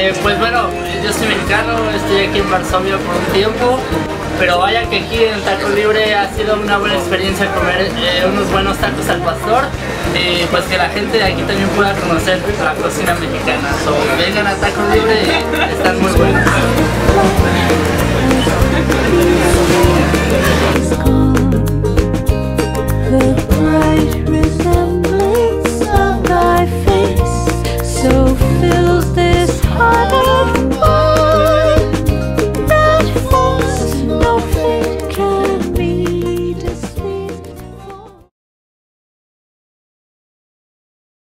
Pues bueno, yo soy mexicano, estoy aquí en Varsovia por un tiempo, pero vaya que aquí en Taco Libre ha sido una buena experiencia comer unos buenos tacos al pastor y pues que la gente de aquí también pueda conocer la cocina mexicana. Vengan a Taco Libre, están muy buenos.